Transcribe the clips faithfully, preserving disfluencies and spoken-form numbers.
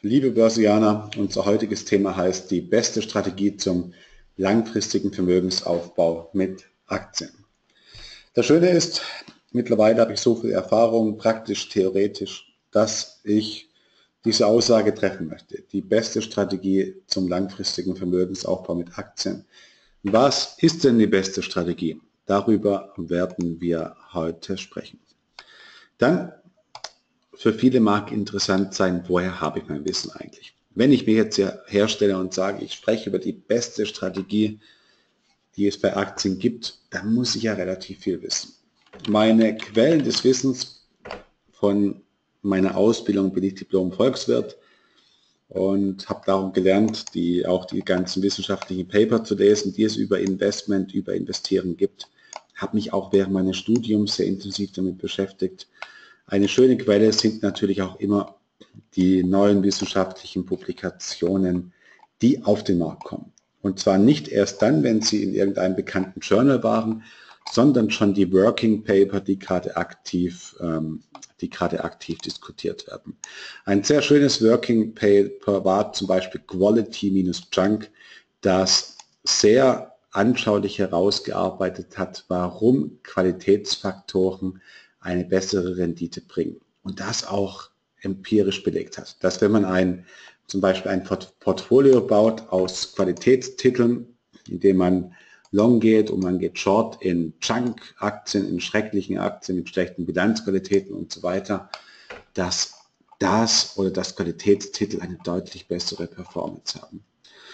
Liebe Börsianer, unser heutiges Thema heißt die beste Strategie zum langfristigen Vermögensaufbau mit Aktien. Das Schöne ist, mittlerweile habe ich so viel Erfahrung, praktisch, theoretisch, dass ich diese Aussage treffen möchte. Die beste Strategie zum langfristigen Vermögensaufbau mit Aktien. Was ist denn die beste Strategie? Darüber werden wir heute sprechen. Dann, für viele mag interessant sein, woher habe ich mein Wissen eigentlich? Wenn ich mir jetzt hier herstelle und sage, ich spreche über die beste Strategie, die es bei Aktien gibt, dann muss ich ja relativ viel wissen. Meine Quellen des Wissens: von meiner Ausbildung bin ich Diplom-Volkswirt und habe darum gelernt, die, auch die ganzen wissenschaftlichen Paper zu lesen, die es über Investment, über Investieren gibt. Habe mich auch während meines Studiums sehr intensiv damit beschäftigt. Eine schöne Quelle sind natürlich auch immer die neuen wissenschaftlichen Publikationen, die auf den Markt kommen. Und zwar nicht erst dann, wenn sie in irgendeinem bekannten Journal waren, sondern schon die Working Paper, die gerade aktiv, ähm, die gerade aktiv diskutiert werden. Ein sehr schönes Working Paper war zum Beispiel Quality-Junk, das sehr anschaulich herausgearbeitet hat, warum Qualitätsfaktoren eine bessere Rendite bringen. Und das auch empirisch belegt hat. Dass wenn man ein, zum Beispiel ein Portfolio baut aus Qualitätstiteln, indem man long geht und man geht short in Junk-Aktien, in schrecklichen Aktien mit schlechten Bilanzqualitäten und so weiter, dass das oder das Qualitätstitel eine deutlich bessere Performance haben.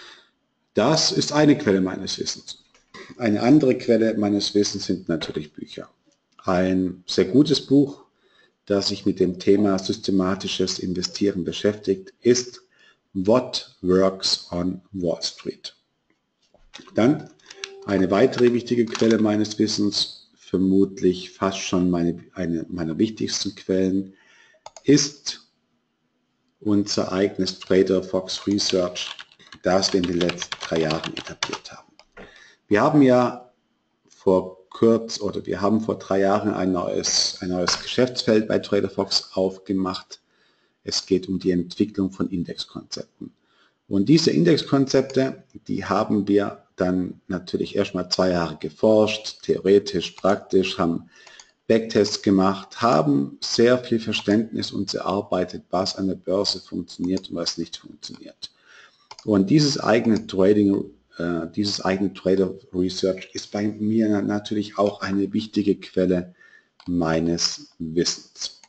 Das ist eine Quelle meines Wissens. Eine andere Quelle meines Wissens sind natürlich Bücher. Ein sehr gutes Buch, das sich mit dem Thema systematisches Investieren beschäftigt, ist What Works on Wall Street. Dann eine weitere wichtige Quelle meines Wissens, vermutlich fast schon meine, eine meiner wichtigsten Quellen, ist unser eigenes Trader Fox Research, das wir in den letzten drei Jahren etabliert haben. Wir haben ja vor kurz oder wir haben vor drei Jahren ein neues, ein neues Geschäftsfeld bei Trader Fox aufgemacht. Es geht um die Entwicklung von Indexkonzepten. Und diese Indexkonzepte, die haben wir dann natürlich erstmal zwei Jahre geforscht, theoretisch, praktisch, haben Backtests gemacht, haben sehr viel Verständnis uns erarbeitet, was an der Börse funktioniert und was nicht funktioniert. Und dieses eigene Trading Dieses eigene Trader Research ist bei mir natürlich auch eine wichtige Quelle meines Wissens.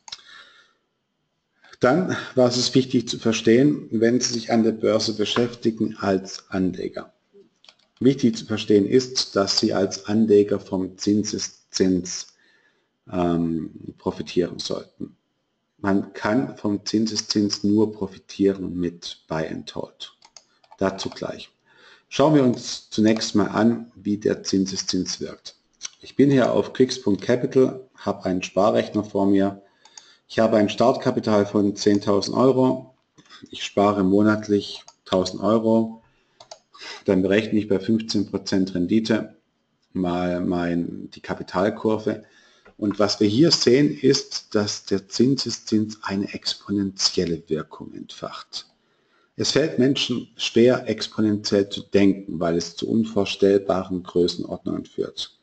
Dann, was ist wichtig zu verstehen, wenn Sie sich an der Börse beschäftigen als Anleger? Wichtig zu verstehen ist, dass Sie als Anleger vom Zinseszins ähm, profitieren sollten. Man kann vom Zinseszins nur profitieren mit Buy and Hold. Dazu gleich. Schauen wir uns zunächst mal an, wie der Zinseszins wirkt. Ich bin hier auf Quix Punkt Capital, habe einen Sparrechner vor mir. Ich habe ein Startkapital von zehntausend Euro. Ich spare monatlich tausend Euro. Dann berechne ich bei fünfzehn Prozent Rendite mal mein, die Kapitalkurve. Und was wir hier sehen, ist, dass der Zinseszins eine exponentielle Wirkung entfacht. Es fällt Menschen schwer, exponentiell zu denken, weil es zu unvorstellbaren Größenordnungen führt.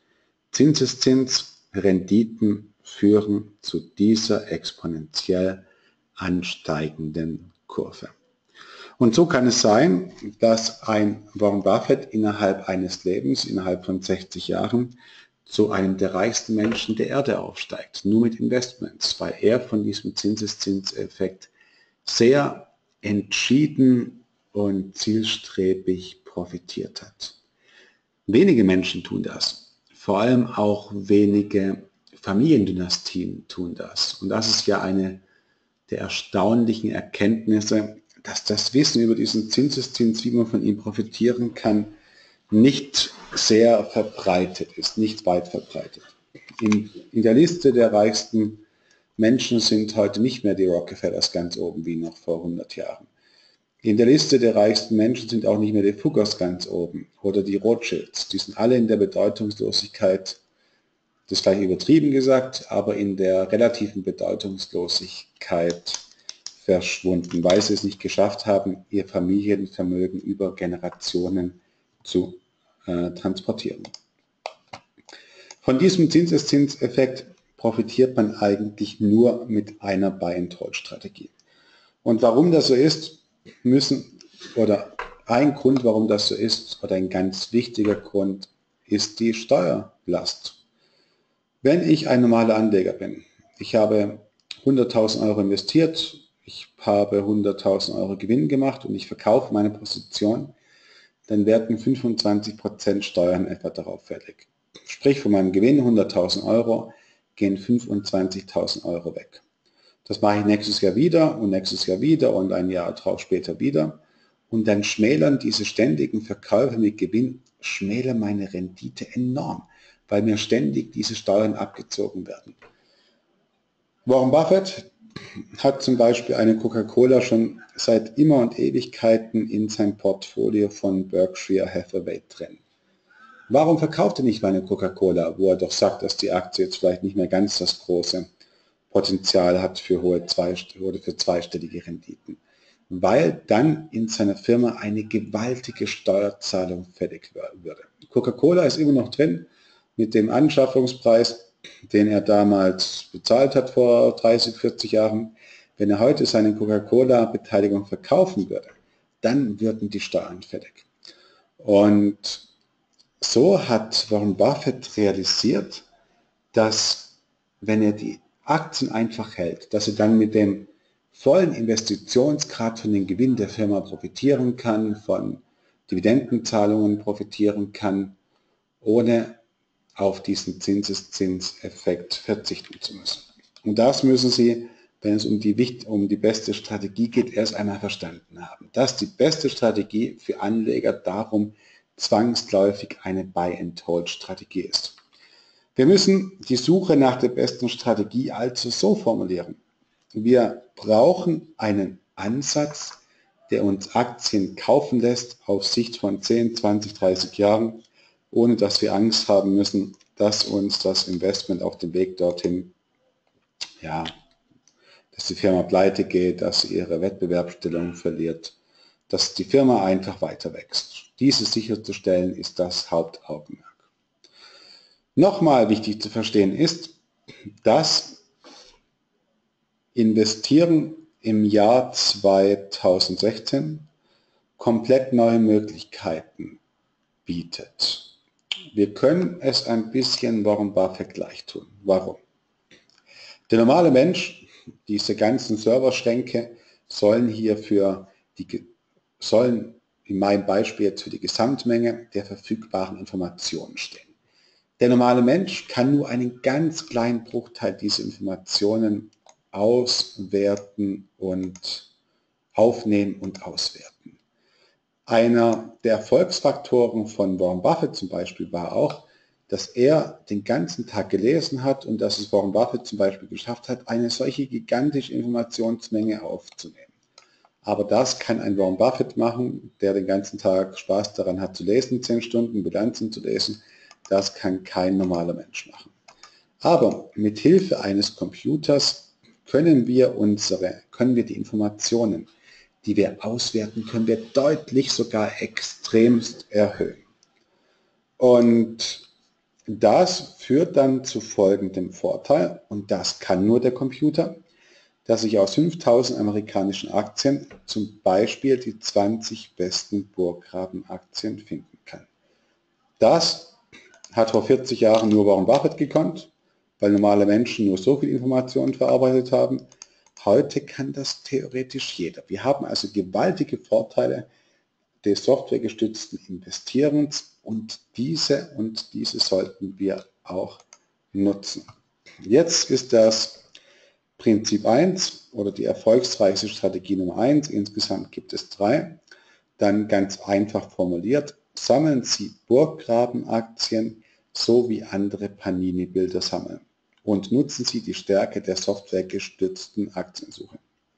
Zinseszinsrenditen führen zu dieser exponentiell ansteigenden Kurve. Und so kann es sein, dass ein Warren Buffett innerhalb eines Lebens, innerhalb von sechzig Jahren, zu einem der reichsten Menschen der Erde aufsteigt, nur mit Investments, weil er von diesem Zinseszinseffekt sehr entschieden und zielstrebig profitiert hat. Wenige Menschen tun das, vor allem auch wenige Familiendynastien tun das. Und das ist ja eine der erstaunlichen Erkenntnisse, dass das Wissen über diesen Zinseszins, wie man von ihm profitieren kann, nicht sehr verbreitet ist, nicht weit verbreitet. In, in der Liste der reichsten Menschen sind heute nicht mehr die Rockefellers ganz oben wie noch vor hundert Jahren. In der Liste der reichsten Menschen sind auch nicht mehr die Fuggers ganz oben oder die Rothschilds. Die sind alle in der Bedeutungslosigkeit, das ist vielleicht übertrieben gesagt, aber in der relativen Bedeutungslosigkeit verschwunden, weil sie es nicht geschafft haben, ihr Familienvermögen über Generationen zu äh, transportieren. Von diesem Zinseszinseffekt profitiert man eigentlich nur mit einer Buy-and-Hold-Strategie. Und warum das so ist, müssen, oder ein Grund, warum das so ist, oder ein ganz wichtiger Grund, ist die Steuerlast. Wenn ich ein normaler Anleger bin, ich habe hunderttausend Euro investiert, ich habe hunderttausend Euro Gewinn gemacht und ich verkaufe meine Position, dann werden fünfundzwanzig Prozent Steuern etwa darauf fällig. Sprich, von meinem Gewinn hunderttausend Euro gehen fünfundzwanzigtausend Euro weg. Das mache ich nächstes Jahr wieder und nächstes Jahr wieder und ein Jahr drauf später wieder. Und dann schmälern diese ständigen Verkäufe mit Gewinn, schmälern meine Rendite enorm, weil mir ständig diese Steuern abgezogen werden. Warren Buffett hat zum Beispiel eine Coca-Cola schon seit immer und Ewigkeiten in sein Portfolio von Berkshire Hathaway drin. Warum verkauft er nicht meine Coca-Cola, wo er doch sagt, dass die Aktie jetzt vielleicht nicht mehr ganz das große Potenzial hat für hohe zwei, oder für zweistellige Renditen? Weil dann in seiner Firma eine gewaltige Steuerzahlung fällig würde. Coca-Cola ist immer noch drin mit dem Anschaffungspreis, den er damals bezahlt hat vor dreißig, vierzig Jahren. Wenn er heute seine Coca-Cola-Beteiligung verkaufen würde, dann würden die Steuern fällig. Und so hat Warren Buffett realisiert, dass wenn er die Aktien einfach hält, dass er dann mit dem vollen Investitionsgrad von dem Gewinn der Firma profitieren kann, von Dividendenzahlungen profitieren kann, ohne auf diesen Zinseszinseffekt verzichten zu müssen. Und das müssen Sie, wenn es um die, um die beste Strategie geht, erst einmal verstanden haben. Dass die beste Strategie für Anleger darum zwangsläufig eine Buy-and-Hold-Strategie ist. Wir müssen die Suche nach der besten Strategie also so formulieren. Wir brauchen einen Ansatz, der uns Aktien kaufen lässt auf Sicht von zehn, zwanzig, dreißig Jahren, ohne dass wir Angst haben müssen, dass uns das Investment auf dem Weg dorthin, ja, dass die Firma pleite geht, dass sie ihre Wettbewerbsstellung verliert, dass die Firma einfach weiter wächst. Diese sicherzustellen ist das Hauptaugenmerk. Nochmal wichtig zu verstehen ist, dass Investieren im Jahr zweitausendsechzehn komplett neue Möglichkeiten bietet. Wir können es ein bisschen Warren Buffett gleich tun. Warum? Der normale Mensch, diese ganzen Serverschränke, sollen hier für die, sollen in meinem Beispiel jetzt für die Gesamtmenge der verfügbaren Informationen stehen. Der normale Mensch kann nur einen ganz kleinen Bruchteil dieser Informationen auswerten und aufnehmen und auswerten. Einer der Erfolgsfaktoren von Warren Buffett zum Beispiel war auch, dass er den ganzen Tag gelesen hat und dass es Warren Buffett zum Beispiel geschafft hat, eine solche gigantische Informationsmenge aufzunehmen. Aber das kann ein Warren Buffett machen, der den ganzen Tag Spaß daran hat zu lesen, zehn Stunden Bilanzen zu lesen. Das kann kein normaler Mensch machen. Aber mit Hilfe eines Computers können wir unsere, können wir die Informationen, die wir auswerten, können wir deutlich sogar extremst erhöhen. Und das führt dann zu folgendem Vorteil, und das kann nur der Computer, dass ich aus fünftausend amerikanischen Aktien zum Beispiel die zwanzig besten Burggraben-Aktien finden kann. Das hat vor vierzig Jahren nur Warren Buffett gekonnt, weil normale Menschen nur so viel Informationen verarbeitet haben. Heute kann das theoretisch jeder. Wir haben also gewaltige Vorteile des softwaregestützten Investierens und diese und diese sollten wir auch nutzen. Jetzt ist das Prinzip eins oder die erfolgsreichste Strategie Nummer eins. Insgesamt gibt es drei. Dann ganz einfach formuliert, sammeln Sie Burggraben-Aktien so wie andere Panini-Bilder sammeln und nutzen Sie die Stärke der softwaregestützten Aktiensuche.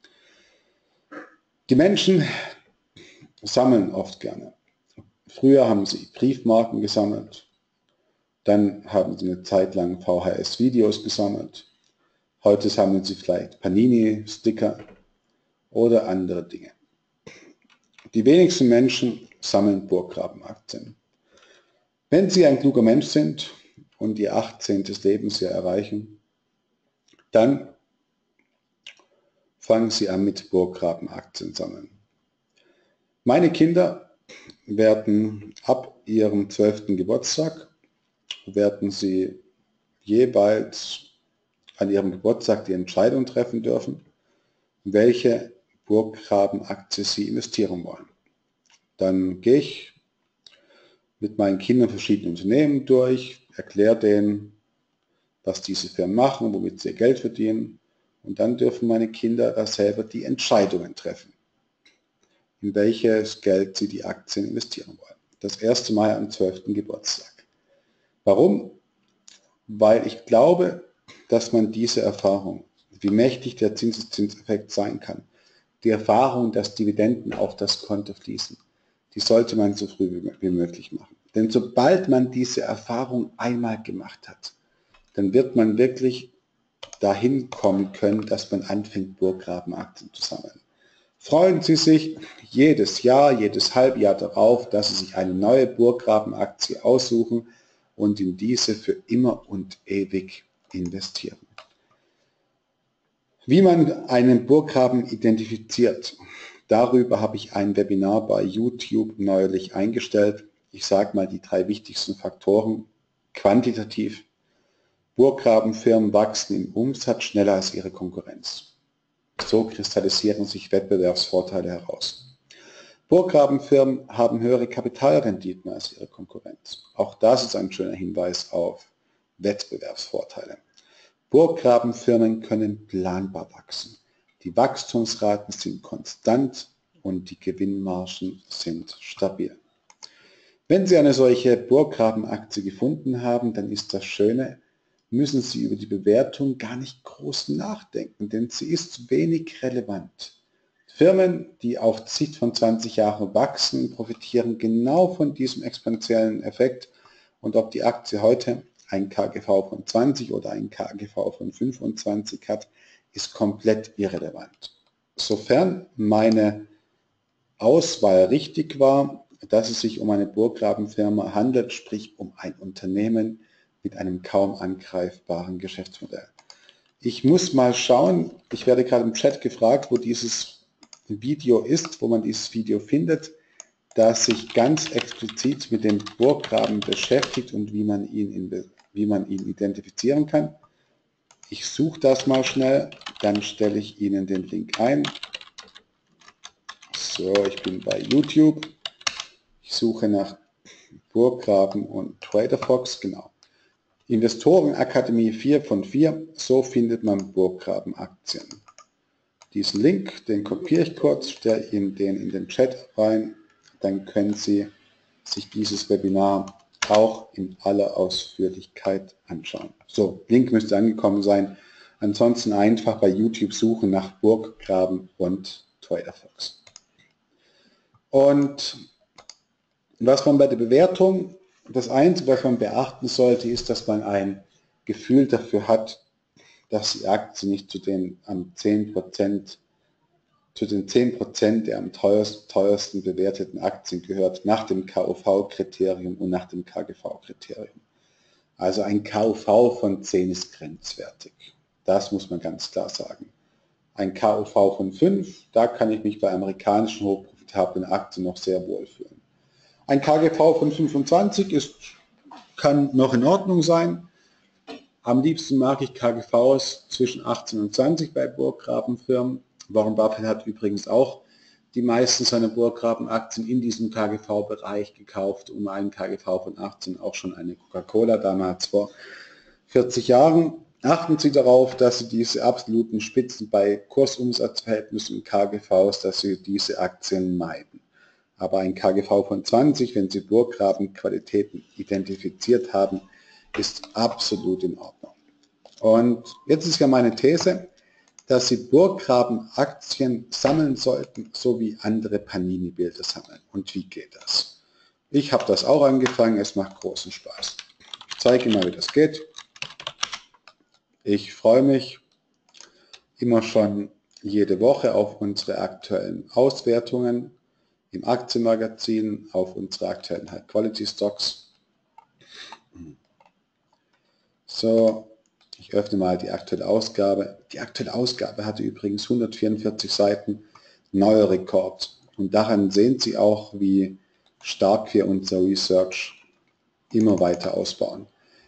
Die Menschen sammeln oft gerne. Früher haben sie Briefmarken gesammelt, dann haben sie eine Zeit lang V H S-Videos gesammelt, heute sammeln sie vielleicht Panini-Sticker oder andere Dinge. Die wenigsten Menschen sammeln Burggrabenaktien. Wenn Sie ein kluger Mensch sind und Ihr achtzehntes Lebensjahr erreichen, dann fangen Sie an mit Burggrabenaktien sammeln. Meine Kinder werden ab ihrem zwölften Geburtstag, werden sie jeweils an ihrem Geburtstag die Entscheidung treffen dürfen, welche Burggrabenaktie sie investieren wollen. Dann gehe ich mit meinen Kindern verschiedene Unternehmen durch, erkläre denen, was diese Firmen machen, womit sie ihr Geld verdienen, und dann dürfen meine Kinder da selber die Entscheidungen treffen, in welches Geld sie die Aktien investieren wollen. Das erste Mal am zwölften Geburtstag. Warum? Weil ich glaube, dass man diese Erfahrung, wie mächtig der Zinseszinseffekt sein kann, die Erfahrung, dass Dividenden auf das Konto fließen, die sollte man so früh wie möglich machen. Denn sobald man diese Erfahrung einmal gemacht hat, dann wird man wirklich dahin kommen können, dass man anfängt, Burggrabenaktien zu sammeln. Freuen Sie sich jedes Jahr, jedes Halbjahr darauf, dass Sie sich eine neue Burggrabenaktie aussuchen und in diese für immer und ewig investieren. Wie man einen Burggraben identifiziert, darüber habe ich ein Webinar bei YouTube neulich eingestellt. Ich sage mal die drei wichtigsten Faktoren. Quantitativ: Burggrabenfirmen wachsen im Umsatz schneller als ihre Konkurrenz. So kristallisieren sich Wettbewerbsvorteile heraus. Burggrabenfirmen haben höhere Kapitalrenditen als ihre Konkurrenz. Auch das ist ein schöner Hinweis auf Wettbewerbsvorteile. Burggrabenfirmen können planbar wachsen. Die Wachstumsraten sind konstant und die Gewinnmargen sind stabil. Wenn Sie eine solche Burggrabenaktie gefunden haben, dann ist das Schöne, müssen Sie über die Bewertung gar nicht groß nachdenken, denn sie ist wenig relevant. Firmen, die auf Sicht von zwanzig Jahren wachsen, profitieren genau von diesem exponentiellen Effekt, und ob die Aktie heute ein K G V von zwanzig oder ein K G V von fünfundzwanzig hat, ist komplett irrelevant. Sofern meine Auswahl richtig war, dass es sich um eine Burggrabenfirma handelt, sprich um ein Unternehmen mit einem kaum angreifbaren Geschäftsmodell. Ich muss mal schauen, ich werde gerade im Chat gefragt, wo dieses Video ist, wo man dieses Video findet, das sich ganz explizit mit dem Burggraben beschäftigt und wie man ihn, wie man ihn identifizieren kann. Ich suche das mal schnell, dann stelle ich Ihnen den Link ein. So, ich bin bei YouTube. Ich suche nach Burggraben und TraderFox, genau. Investorenakademie vier von vier, so findet man Burggrabenaktien. Diesen Link, den kopiere ich kurz, stelle Ihnen den in den Chat rein, dann können Sie sich dieses Webinar auch in aller Ausführlichkeit anschauen. So, Link müsste angekommen sein. Ansonsten einfach bei YouTube suchen nach Burggraben und TraderFox. Und was man bei der Bewertung, das Einzige, was man beachten sollte, ist, dass man ein Gefühl dafür hat, dass die Aktie nicht zu den am zehn Prozent, zu den zehn Prozent der am teuersten, teuersten bewerteten Aktien gehört, nach dem K U V-Kriterium und nach dem K G V-Kriterium. Also ein K U V von zehn ist grenzwertig. Das muss man ganz klar sagen. Ein K U V von fünf, da kann ich mich bei amerikanischen hochprofitablen Aktien noch sehr wohl fühlen. Ein K G V von fünfundzwanzig ist, kann noch in Ordnung sein. Am liebsten mag ich K G Vs zwischen achtzehn und zwanzig bei Burggrabenfirmen. Warren Buffett hat übrigens auch die meisten seiner Burggrabenaktien in diesem K G V-Bereich gekauft, um einen K G V von achtzehn, auch schon eine Coca-Cola damals vor vierzig Jahren. Achten Sie darauf, dass Sie diese absoluten Spitzen bei Kursumsatzverhältnissen und K G Vs, dass Sie diese Aktien meiden. Aber ein K G V von zwanzig, wenn Sie Burggrabenqualitäten identifiziert haben, ist absolut in Ordnung. Und jetzt ist ja meine These, dass Sie Burggrabenaktien sammeln sollten, so wie andere Panini-Bilder sammeln. Und wie geht das? Ich habe das auch angefangen, es macht großen Spaß. Ich zeige Ihnen mal, wie das geht. Ich freue mich immer schon jede Woche auf unsere aktuellen Auswertungen im Aktienmagazin, auf unsere aktuellen High-Quality-Stocks. So, ich öffne mal die aktuelle Ausgabe. Die aktuelle Ausgabe hatte übrigens hundertvierundvierzig Seiten, neuer Rekord. Und daran sehen Sie auch, wie stark wir unser Research immer weiter ausbauen.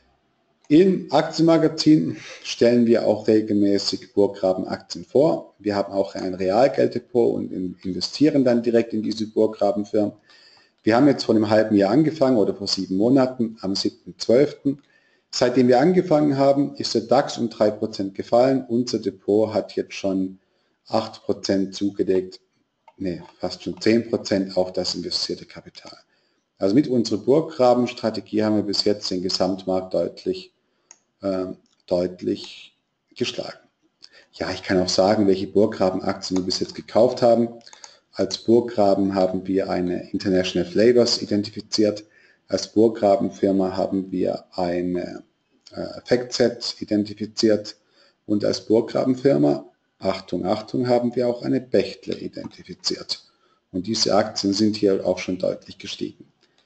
Im Aktienmagazin stellen wir auch regelmäßig Burggraben-Aktien vor. Wir haben auch ein Realgelddepot und investieren dann direkt in diese Burggrabenfirmen. Wir haben jetzt vor einem halben Jahr angefangen oder vor sieben Monaten am siebten zwölften Seitdem wir angefangen haben, ist der DAX um drei Prozent gefallen. Unser Depot hat jetzt schon acht Prozent zugelegt, nee, fast schon zehn Prozent auf das investierte Kapital. Also mit unserer Burggrabenstrategie haben wir bis jetzt den Gesamtmarkt deutlich, äh, deutlich geschlagen. Ja, ich kann auch sagen, welche Burggrabenaktien wir bis jetzt gekauft haben. Als Burggraben haben wir eine International Flavors identifiziert. Als Burggrabenfirma haben wir eine äh, FactSet identifiziert und als Burggrabenfirma, Achtung, Achtung, haben wir auch eine Bechtle identifiziert. Und diese Aktien sind hier auch schon deutlich gestiegen.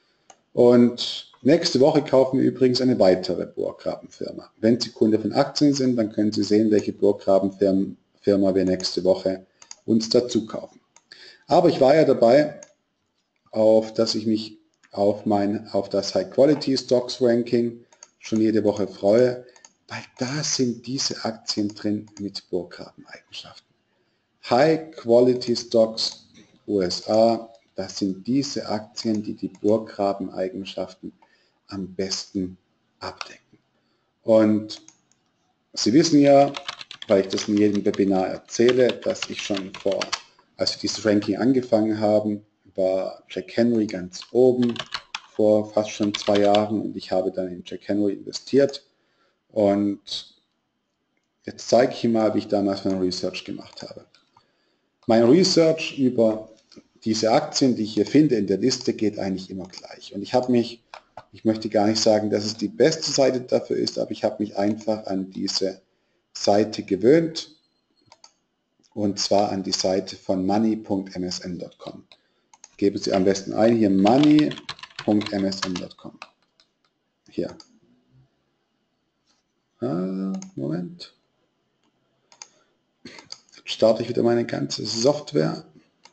Und nächste Woche kaufen wir übrigens eine weitere Burggrabenfirma. Wenn Sie Kunde von Aktien sind, dann können Sie sehen, welche Burggrabenfirma wir nächste Woche uns dazu kaufen. Aber ich war ja dabei, auf dass ich mich auf, mein, auf das High Quality Stocks Ranking schon jede Woche freue, weil da sind diese Aktien drin mit Burggraben-Eigenschaften. High Quality Stocks U S A, das sind diese Aktien, die die Burggraben-Eigenschaften am besten abdecken. Und Sie wissen ja, weil ich das in jedem Webinar erzähle, dass ich schon vor, als wir dieses Ranking angefangen haben, war Jack Henry ganz oben vor fast schon zwei Jahren und ich habe dann in Jack Henry investiert und jetzt zeige ich Ihnen mal, wie ich damals mein Research gemacht habe. Mein Research über diese Aktien, die ich hier finde in der Liste, geht eigentlich immer gleich und ich habe mich, ich möchte gar nicht sagen, dass es die beste Seite dafür ist, aber ich habe mich einfach an diese Seite gewöhnt und zwar an die Seite von money punkt m s n punkt com. Geben Sie am besten ein, hier money punkt m s n punkt com. Hier. Ah, Moment. Jetzt starte ich wieder meine ganze Software,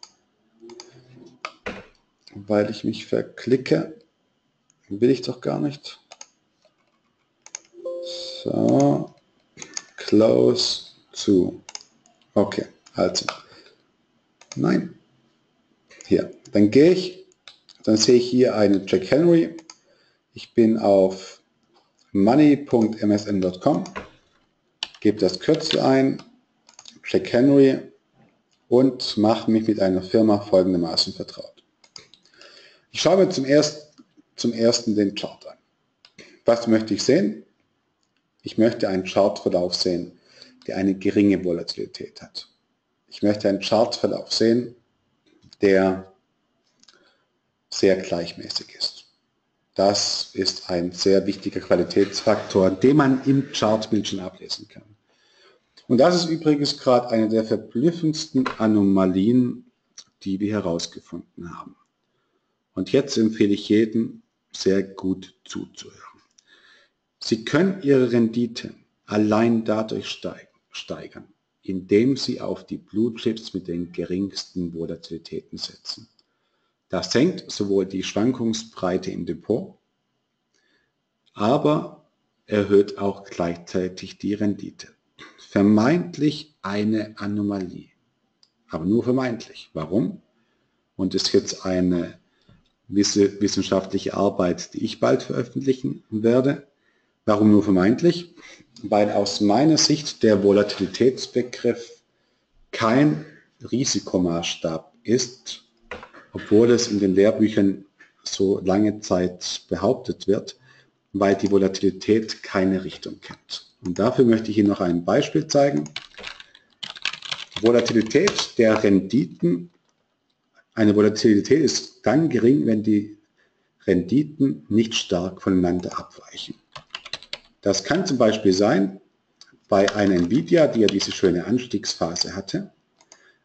weil ich mich verklicke. Will ich doch gar nicht. So. Close to. Okay, also. Nein. Hier. Dann gehe ich, dann sehe ich hier eine Jack Henry. Ich bin auf money punkt m s n punkt com, gebe das Kürzel ein, Jack Henry und mache mich mit einer Firma folgendermaßen vertraut. Ich schaue mir zum, erst, zum ersten den Chart an. Was möchte ich sehen? Ich möchte einen Chartverlauf sehen, der eine geringe Volatilität hat. Ich möchte einen Chartverlauf sehen, der sehr gleichmäßig ist. Das ist ein sehr wichtiger Qualitätsfaktor, den man im Chartbild schon ablesen kann. Und das ist übrigens gerade eine der verblüffendsten Anomalien, die wir herausgefunden haben. Und jetzt empfehle ich jedem, sehr gut zuzuhören. Sie können Ihre Rendite allein dadurch steigern, indem Sie auf die Blue Chips mit den geringsten Volatilitäten setzen. Das senkt sowohl die Schwankungsbreite im Depot, aber erhöht auch gleichzeitig die Rendite. Vermeintlich eine Anomalie, aber nur vermeintlich. Warum? Und es ist jetzt eine wissenschaftliche Arbeit, die ich bald veröffentlichen werde. Warum nur vermeintlich? Weil aus meiner Sicht der Volatilitätsbegriff kein Risikomaßstab ist, obwohl es in den Lehrbüchern so lange Zeit behauptet wird, weil die Volatilität keine Richtung kennt. Und dafür möchte ich Ihnen noch ein Beispiel zeigen. Volatilität der Renditen. Eine Volatilität ist dann gering, wenn die Renditen nicht stark voneinander abweichen. Das kann zum Beispiel sein, bei einer Nvidia, die ja diese schöne Anstiegsphase hatte,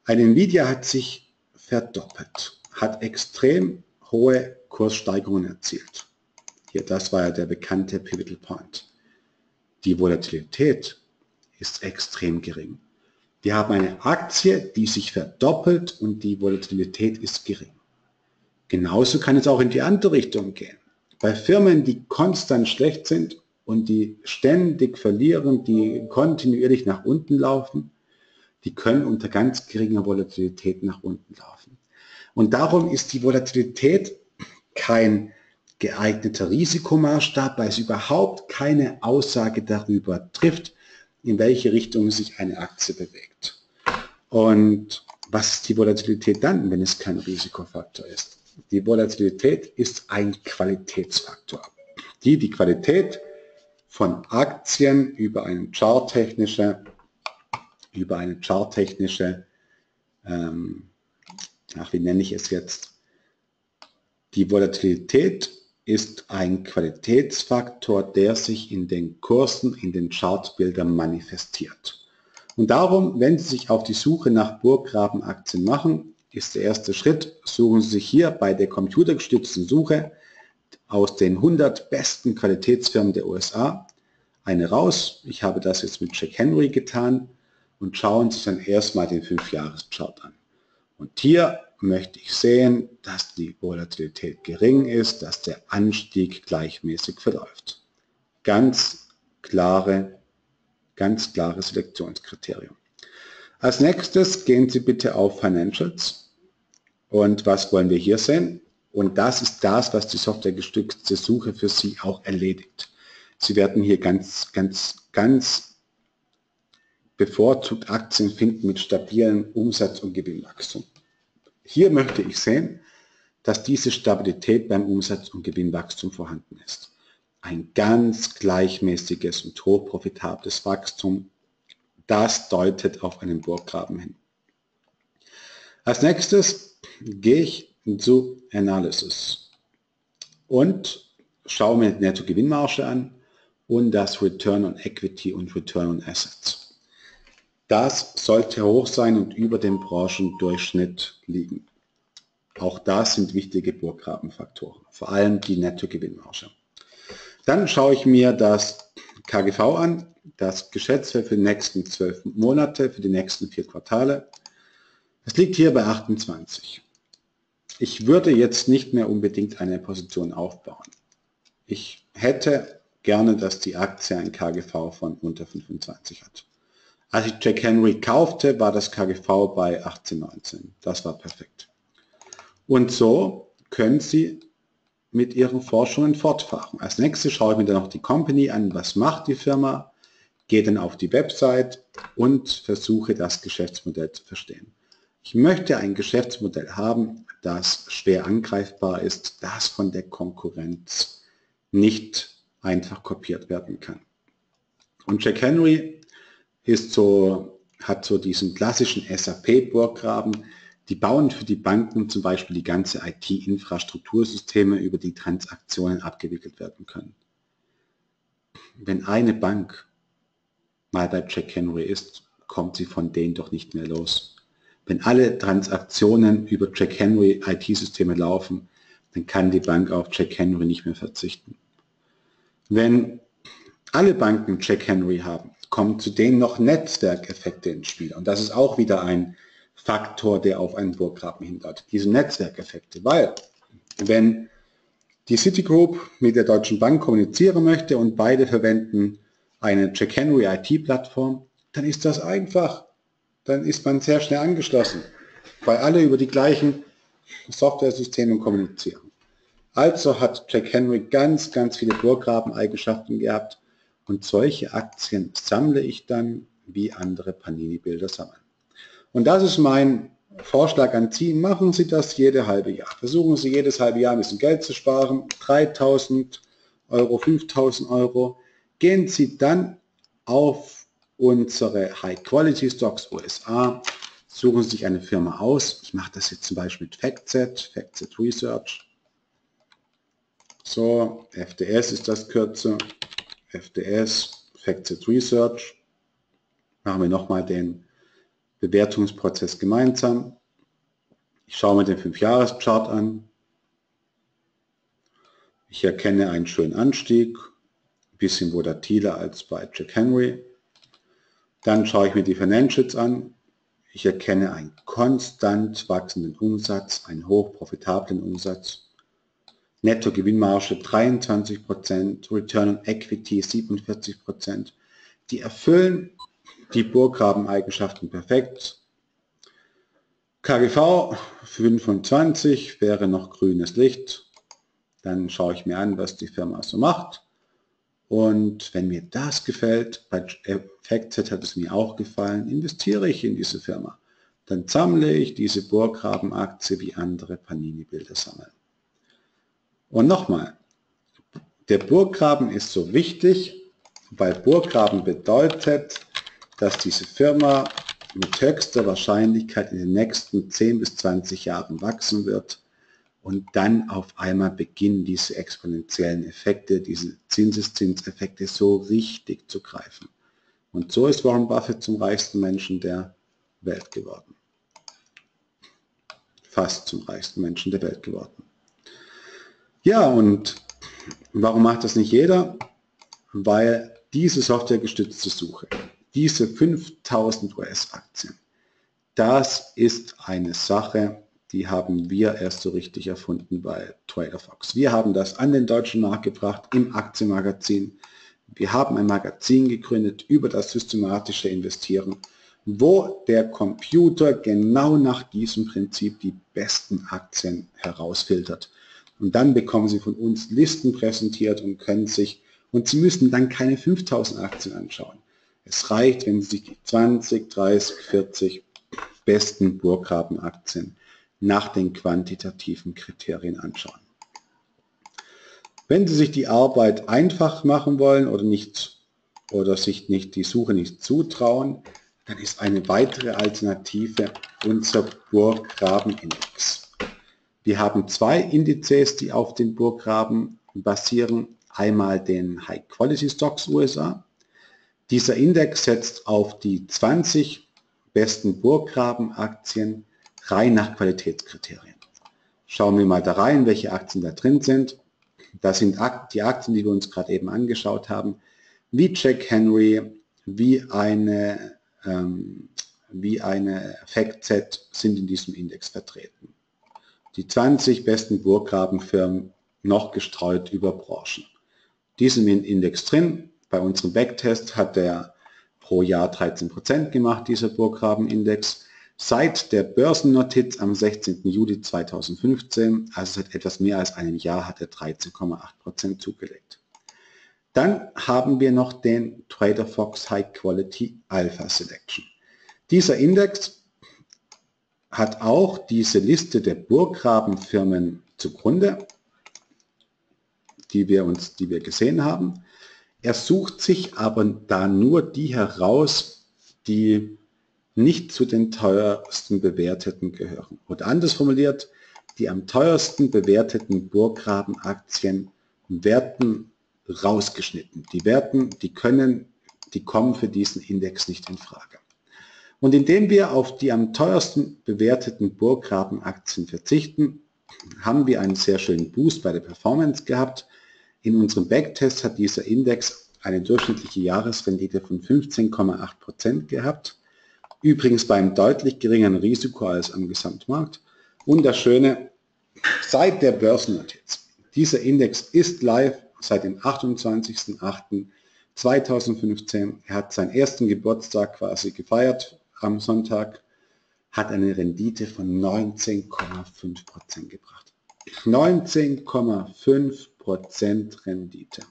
Ein Nvidia hat sich verdoppelt, hat extrem hohe Kurssteigerungen erzielt. Hier, das war ja der bekannte Pivotal Point. Die Volatilität ist extrem gering. Wir haben eine Aktie, die sich verdoppelt und die Volatilität ist gering. Genauso kann es auch in die andere Richtung gehen. Bei Firmen, die konstant schlecht sind und die ständig verlieren, die kontinuierlich nach unten laufen, die können unter ganz geringer Volatilität nach unten laufen. Und darum ist die Volatilität kein geeigneter Risikomaßstab, weil es überhaupt keine Aussage darüber trifft, in welche Richtung sich eine Aktie bewegt. Und was ist die Volatilität dann, wenn es kein Risikofaktor ist? Die Volatilität ist ein Qualitätsfaktor, die die Qualität von Aktien über eine charttechnische, über eine charttechnische, ähm, ach, wie nenne ich es jetzt? Die Volatilität ist ein Qualitätsfaktor, der sich in den Kursen, in den Chartbildern manifestiert. Und darum, wenn Sie sich auf die Suche nach Burggrabenaktien machen, ist der erste Schritt, suchen Sie sich hier bei der computergestützten Suche aus den hundert besten Qualitätsfirmen der U S A eine raus. Ich habe das jetzt mit Jack Henry getan und schauen Sie sich dann erstmal den fünf Jahres Chart an. Und hier möchte ich sehen, dass die Volatilität gering ist, dass der Anstieg gleichmäßig verläuft. Ganz klare, ganz klare Selektionskriterium. Als nächstes gehen Sie bitte auf Financials. Und was wollen wir hier sehen? Und das ist das, was die softwaregestützte Suche für Sie auch erledigt. Sie werden hier ganz, ganz, ganz bevorzugt Aktien finden mit stabilem Umsatz- und Gewinnwachstum. Hier möchte ich sehen, dass diese Stabilität beim Umsatz- und Gewinnwachstum vorhanden ist. Ein ganz gleichmäßiges und hochprofitables Wachstum, das deutet auf einen Burggraben hin. Als nächstes gehe ich zu Analysis und schaue mir die Nettogewinnmarge an und das Return on Equity und Return on Assets. Das sollte hoch sein und über dem Branchendurchschnitt liegen. Auch das sind wichtige Burggrabenfaktoren, vor allem die Nettogewinnmarge. Dann schaue ich mir das K G V an, das Geschäftswert für die nächsten zwölf Monate, für die nächsten vier Quartale. Es liegt hier bei achtundzwanzig. Ich würde jetzt nicht mehr unbedingt eine Position aufbauen. Ich hätte gerne, dass die Aktie ein K G V von unter fünfundzwanzig hat. Als ich Jack Henry kaufte, war das K G V bei achtzehn, neunzehn. Das war perfekt. Und so können Sie mit Ihren Forschungen fortfahren. Als nächstes schaue ich mir dann noch die Company an, was macht die Firma, gehe dann auf die Website und versuche das Geschäftsmodell zu verstehen. Ich möchte ein Geschäftsmodell haben, das schwer angreifbar ist, das von der Konkurrenz nicht einfach kopiert werden kann. Und Jack Henry ist so, hat so diesen klassischen S A P-Burggraben. Die bauen für die Banken zum Beispiel die ganze I T-Infrastruktursysteme, über die Transaktionen abgewickelt werden können. Wenn eine Bank mal bei Jack Henry ist, kommt sie von denen doch nicht mehr los. Wenn alle Transaktionen über Jack Henry I T-Systeme laufen, dann kann die Bank auf Jack Henry nicht mehr verzichten. Wenn alle Banken Jack Henry haben, kommen zu denen noch Netzwerkeffekte ins Spiel. Und das ist auch wieder ein Faktor, der auf einen Burggraben hindeutet. Diese Netzwerkeffekte, weil wenn die Citigroup mit der Deutschen Bank kommunizieren möchte und beide verwenden eine Jack Henry I T-Plattform, dann ist das einfach. Dann ist man sehr schnell angeschlossen, weil alle über die gleichen Software-Systeme kommunizieren. Also hat Jack Henry ganz, ganz viele Burggraben-Eigenschaften gehabt und solche Aktien sammle ich dann wie andere Panini-Bilder sammeln. Und das ist mein Vorschlag an Sie. Machen Sie das jede halbe Jahr. Versuchen Sie jedes halbe Jahr ein bisschen Geld zu sparen. dreitausend Euro, fünftausend Euro. Gehen Sie dann auf unsere High-Quality-Stocks U S A. Suchen Sie sich eine Firma aus. Ich mache das jetzt zum Beispiel mit FactSet, FactSet Research. So, F D S ist das Kürzel. F D S, FactSet Research. Machen wir nochmal den Bewertungsprozess gemeinsam. Ich schaue mir den fünf Jahres Chart an. Ich erkenne einen schönen Anstieg, ein bisschen volatiler als bei Jack Henry. Dann schaue ich mir die Financials an. Ich erkenne einen konstant wachsenden Umsatz, einen hochprofitablen Umsatz. Nettogewinnmarge dreiundzwanzig Prozent, Return on Equity siebenundvierzig Prozent. Die erfüllen die Burggraben-Eigenschaften perfekt. K G V fünfundzwanzig wäre noch grünes Licht. Dann schaue ich mir an, was die Firma so macht. Und wenn mir das gefällt, bei FactSet hat es mir auch gefallen, investiere ich in diese Firma. Dann sammle ich diese Burggraben-Aktie wie andere Panini-Bilder sammeln. Und nochmal, der Burggraben ist so wichtig, weil Burggraben bedeutet, dass diese Firma mit höchster Wahrscheinlichkeit in den nächsten zehn bis zwanzig Jahren wachsen wird und dann auf einmal beginnen diese exponentiellen Effekte, diese Zinseszinseffekte so richtig zu greifen. Und so ist Warren Buffett zum reichsten Menschen der Welt geworden. Fast zum reichsten Menschen der Welt geworden. Ja, und warum macht das nicht jeder? Weil diese softwaregestützte Suche, diese fünftausend U S-Aktien, das ist eine Sache, die haben wir erst so richtig erfunden bei TraderFox. Wir haben das an den deutschen Markt gebracht im Aktienmagazin. Wir haben ein Magazin gegründet über das systematische Investieren, wo der Computer genau nach diesem Prinzip die besten Aktien herausfiltert. Und dann bekommen Sie von uns Listen präsentiert und können sich, und Sie müssen dann keine fünftausend Aktien anschauen. Es reicht, wenn Sie sich die zwanzig, dreißig, vierzig besten Burggraben-Aktien nach den quantitativen Kriterien anschauen. Wenn Sie sich die Arbeit einfach machen wollen oder nicht oder sich nicht die Suche nicht zutrauen, dann ist eine weitere Alternative unser Burggraben-Index. Wir haben zwei Indizes, die auf den Burggraben basieren. Einmal den High Quality Stocks U S A. Dieser Index setzt auf die zwanzig besten Burggraben-Aktien rein nach Qualitätskriterien. Schauen wir mal da rein, welche Aktien da drin sind. Das sind die Aktien, die wir uns gerade eben angeschaut haben, wie Jack Henry, wie eine, ähm, wie eine FactSet sind in diesem Index vertreten. Die zwanzig besten Burggrabenfirmen noch gestreut über Branchen. Die sind im Index drin. Bei unserem Backtest hat er pro Jahr dreizehn Prozent gemacht, dieser Burggraben-Index. Seit der Börsennotiz am sechzehnten Juli zweitausendfünfzehn, also seit etwas mehr als einem Jahr, hat er dreizehn Komma acht Prozent zugelegt. Dann haben wir noch den TraderFox High Quality Alpha Selection. Dieser Index hat auch diese Liste der Burggrabenfirmen zugrunde, die wir uns, die wir gesehen haben. Er sucht sich aber da nur die heraus, die nicht zu den teuersten bewerteten gehören. Oder anders formuliert, die am teuersten bewerteten Burggraben-Aktien werden rausgeschnitten. Die werden, die können, die kommen für diesen Index nicht in Frage. Und indem wir auf die am teuersten bewerteten Burggraben-Aktien verzichten, haben wir einen sehr schönen Boost bei der Performance gehabt. In unserem Backtest hat dieser Index eine durchschnittliche Jahresrendite von fünfzehn Komma acht Prozent gehabt. Übrigens bei einem deutlich geringeren Risiko als am Gesamtmarkt. Und das Schöne, seit der Börsennotiz, dieser Index ist live seit dem achtundzwanzigsten achten zweitausendfünfzehn. Er hat seinen ersten Geburtstag quasi gefeiert am Sonntag, hat eine Rendite von neunzehn Komma fünf Prozent gebracht. neunzehn Komma fünf Prozent Rendite.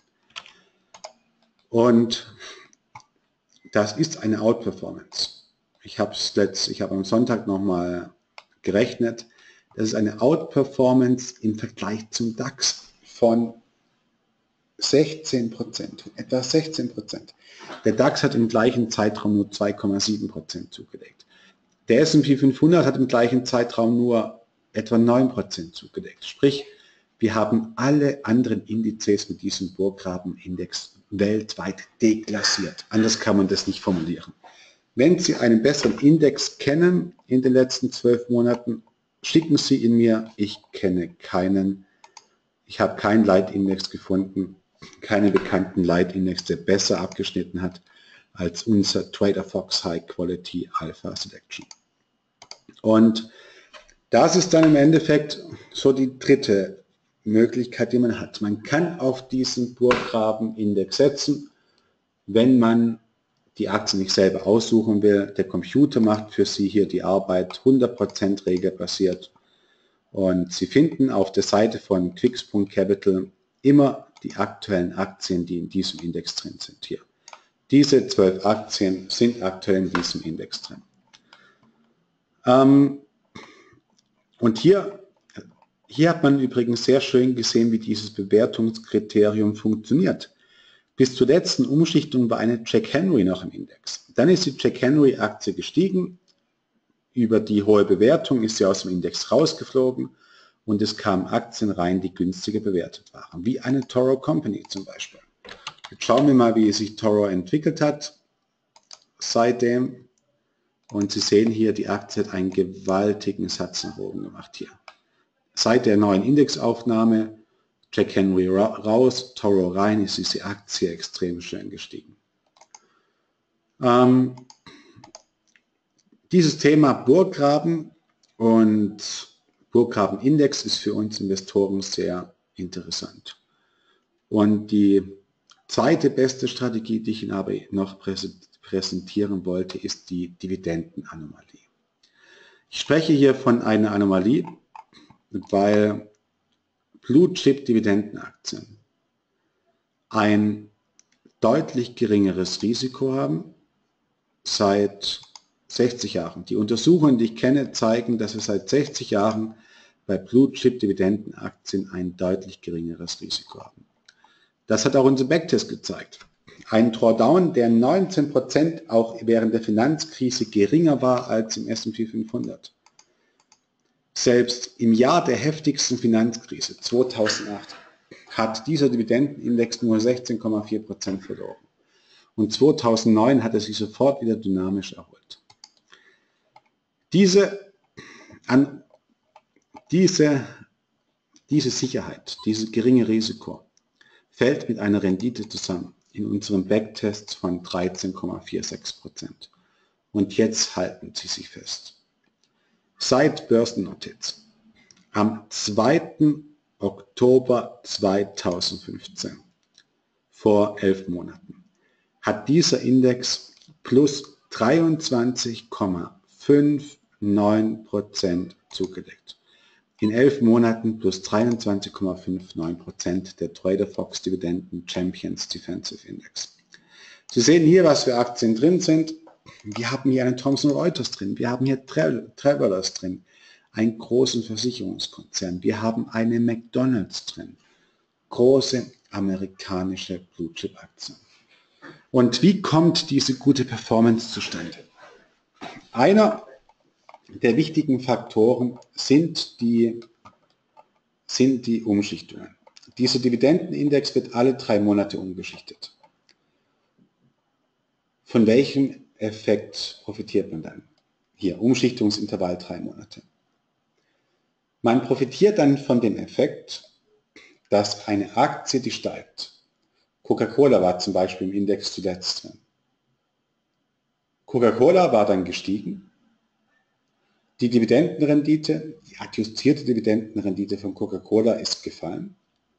Und das ist eine Outperformance. Ich habe es letzt, ich habe am Sonntag nochmal gerechnet. Das ist eine Outperformance im Vergleich zum DAX von sechzehn Prozent, etwa sechzehn Prozent. Der DAX hat im gleichen Zeitraum nur zwei Komma sieben Prozent zugelegt. Der S und P fünfhundert hat im gleichen Zeitraum nur etwa neun Prozent zugelegt. Sprich, wir haben alle anderen Indizes mit diesem Burggraben-Index weltweit deklassiert. Anders kann man das nicht formulieren. Wenn Sie einen besseren Index kennen in den letzten zwölf Monaten, schicken Sie ihn mir. Ich kenne keinen. Ich habe keinen Leitindex gefunden, keinen bekannten Leitindex, der besser abgeschnitten hat als unser TraderFox High Quality Alpha Selection. Und das ist dann im Endeffekt so die dritte Möglichkeit, die man hat. Man kann auf diesen Burggraben-Index setzen, wenn man die Aktien nicht selber aussuchen will. Der Computer macht für Sie hier die Arbeit hundert Prozent regelbasiert. Und Sie finden auf der Seite von Quix Punkt Capital immer die aktuellen Aktien, die in diesem Index drin sind hier. Diese zwölf Aktien sind aktuell in diesem Index drin. Ähm, und hier, hier hat man übrigens sehr schön gesehen, wie dieses Bewertungskriterium funktioniert. Bis zur letzten Umschichtung war eine Jack Henry noch im Index. Dann ist die Jack Henry Aktie gestiegen. Über die hohe Bewertung ist sie aus dem Index rausgeflogen und es kamen Aktien rein, die günstiger bewertet waren, wie eine Toro Company zum Beispiel. Jetzt schauen wir mal, wie sich Toro entwickelt hat seitdem. Und Sie sehen hier, die Aktie hat einen gewaltigen Satz nach oben gemacht hier. Seit der neuen Indexaufnahme, Jack Henry raus, Toro rein, ist diese Aktie extrem schön gestiegen. Ähm, dieses Thema Burggraben und Burggraben-Index ist für uns Investoren sehr interessant. Und die zweite beste Strategie, die ich Ihnen aber noch präsentieren wollte, ist die Dividendenanomalie. Ich spreche hier von einer Anomalie, weil Blue-Chip-Dividendenaktien ein deutlich geringeres Risiko haben seit sechzig Jahren. Die Untersuchungen, die ich kenne, zeigen, dass wir seit sechzig Jahren bei Blue-Chip-Dividendenaktien ein deutlich geringeres Risiko haben. Das hat auch unser Backtest gezeigt. Ein Drawdown, der neunzehn Prozent auch während der Finanzkrise geringer war als im S und P fünfhundert. Selbst im Jahr der heftigsten Finanzkrise zweitausendacht hat dieser Dividendenindex nur sechzehn Komma vier Prozent verloren. Und zweitausendneun hat er sich sofort wieder dynamisch erholt. Diese, an, diese, diese Sicherheit, dieses geringe Risiko fällt mit einer Rendite zusammen in unserem Backtest von dreizehn Komma sechsundvierzig Prozent. Und jetzt halten Sie sich fest. Seit Börsennotiz am zweiten Oktober zweitausendfünfzehn, vor elf Monaten, hat dieser Index plus dreiundzwanzig Komma neunundfünfzig Prozent zugelegt. In elf Monaten plus dreiundzwanzig Komma neunundfünfzig Prozent der TraderFox Dividenden Champions Defensive Index. Sie sehen hier, was für Aktien drin sind. Wir haben hier einen Thomson Reuters drin, wir haben hier Travelers drin, einen großen Versicherungskonzern, wir haben eine McDonald's drin, große amerikanische Blue-Chip-Aktien. Und wie kommt diese gute Performance zustande? Einer der wichtigen Faktoren sind die, sind die Umschichtungen. Dieser Dividendenindex wird alle drei Monate umgeschichtet. Von welchem Effekt profitiert man dann? Hier, Umschichtungsintervall drei Monate. Man profitiert dann von dem Effekt, dass eine Aktie, die steigt. Coca-Cola war zum Beispiel im Index zuletzt drin. Coca-Cola war dann gestiegen. Die Dividendenrendite, die adjustierte Dividendenrendite von Coca-Cola ist gefallen.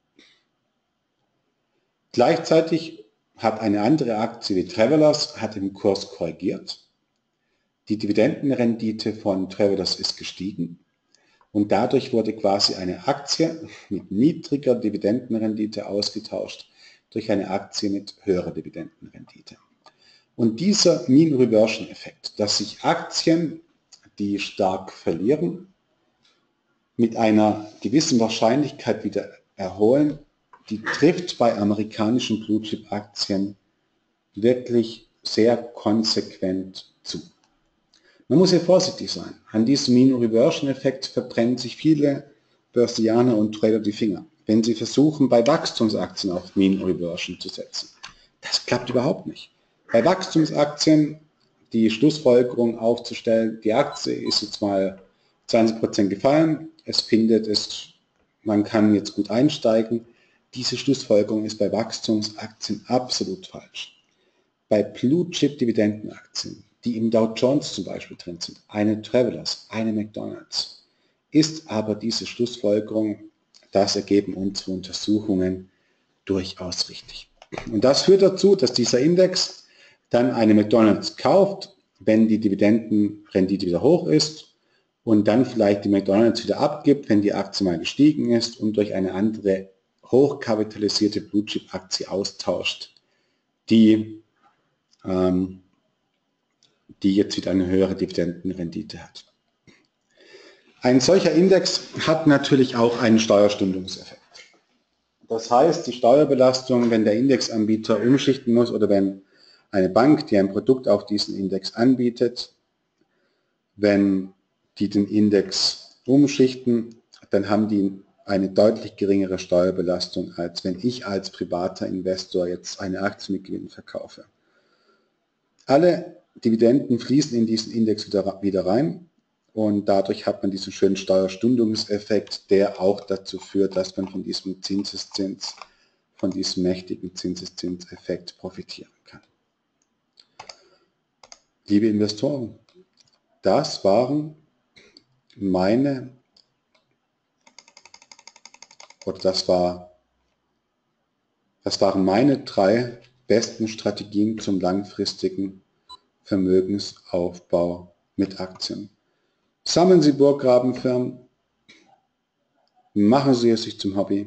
Gleichzeitig hat eine andere Aktie wie Travelers hat im Kurs korrigiert. Die Dividendenrendite von Travelers ist gestiegen und dadurch wurde quasi eine Aktie mit niedriger Dividendenrendite ausgetauscht durch eine Aktie mit höherer Dividendenrendite. Und dieser Mean Reversion Effekt, dass sich Aktien, die stark verlieren, mit einer gewissen Wahrscheinlichkeit wieder erholen, die trifft bei amerikanischen Blue-Chip-Aktien wirklich sehr konsequent zu. Man muss hier vorsichtig sein. An diesem Mean Reversion Effekt verbrennen sich viele Börsianer und Trader die Finger, wenn sie versuchen, bei Wachstumsaktien auf Mean Reversion zu setzen. Das klappt überhaupt nicht. Bei Wachstumsaktien, die Schlussfolgerung aufzustellen, die Aktie ist jetzt mal zwanzig Prozent gefallen, es findet es, man kann jetzt gut einsteigen. Diese Schlussfolgerung ist bei Wachstumsaktien absolut falsch. Bei Blue-Chip-Dividendenaktien, die im Dow Jones zum Beispiel drin sind, eine Travelers, eine McDonald's, ist aber diese Schlussfolgerung, das ergeben unsere Untersuchungen, durchaus richtig. Und das führt dazu, dass dieser Index dann eine McDonald's kauft, wenn die Dividendenrendite wieder hoch ist und dann vielleicht die McDonald's wieder abgibt, wenn die Aktie mal gestiegen ist und durch eine andere hochkapitalisierte Blue-Chip-Aktie austauscht, die, ähm, die jetzt wieder eine höhere Dividendenrendite hat. Ein solcher Index hat natürlich auch einen Steuerstundungseffekt. Das heißt, die Steuerbelastung, wenn der Indexanbieter umschichten muss oder wenn eine Bank, die ein Produkt auf diesen Index anbietet, wenn die den Index umschichten, dann haben die eine deutlich geringere Steuerbelastung, als wenn ich als privater Investor jetzt eine Aktie mit Gewinn verkaufe. Alle Dividenden fließen in diesen Index wieder, wieder rein und dadurch hat man diesen schönen Steuerstundungseffekt, der auch dazu führt, dass man von diesem Zinseszins, von diesem mächtigen Zinseszinseffekt profitieren kann. Liebe Investoren, das waren meine, oder das war, das waren meine drei besten Strategien zum langfristigen Vermögensaufbau mit Aktien. Sammeln Sie Burggrabenfirmen, machen Sie es sich zum Hobby,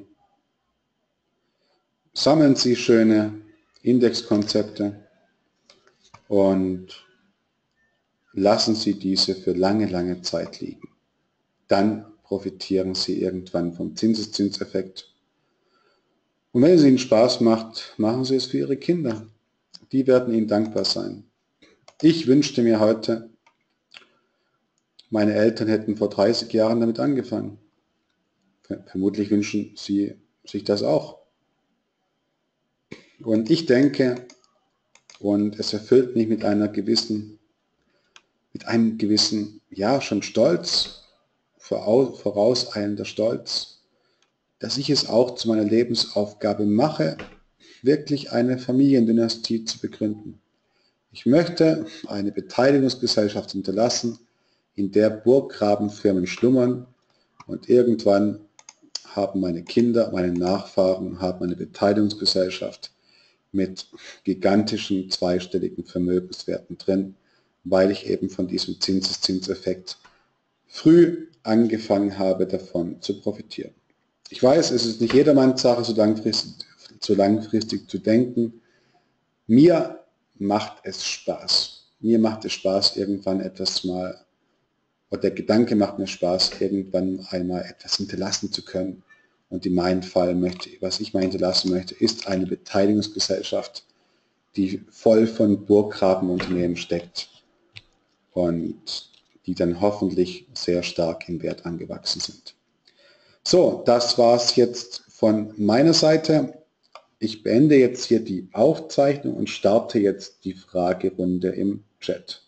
sammeln Sie schöne Indexkonzepte und lassen Sie diese für lange, lange Zeit liegen. Dann profitieren Sie irgendwann vom Zinseszinseffekt. Und wenn es Ihnen Spaß macht, machen Sie es für Ihre Kinder. Die werden Ihnen dankbar sein. Ich wünschte mir heute, meine Eltern hätten vor dreißig Jahren damit angefangen. Vermutlich wünschen sie sich das auch. Und ich denke, und es erfüllt mich mit einer gewissen, mit einem gewissen, ja schon Stolz, vorauseilender Stolz, dass ich es auch zu meiner Lebensaufgabe mache, wirklich eine Familiendynastie zu begründen. Ich möchte eine Beteiligungsgesellschaft hinterlassen, in der Burggrabenfirmen schlummern und irgendwann haben meine Kinder, meine Nachfahren, haben eine Beteiligungsgesellschaft mit gigantischen zweistelligen Vermögenswerten drin, weil ich eben von diesem Zinseszinseffekt früh angefangen habe, davon zu profitieren. Ich weiß, es ist nicht jedermanns Sache, so langfristig, so langfristig zu denken. Mir macht es Spaß. Mir macht es Spaß, irgendwann etwas mal, oder der Gedanke macht mir Spaß, irgendwann einmal etwas hinterlassen zu können. Und in meinem Fall möchte, was ich mal hinterlassen möchte, ist eine Beteiligungsgesellschaft, die voll von Burggrabenunternehmen steckt und die dann hoffentlich sehr stark im Wert angewachsen sind. So, das war es jetzt von meiner Seite. Ich beende jetzt hier die Aufzeichnung und starte jetzt die Fragerunde im Chat.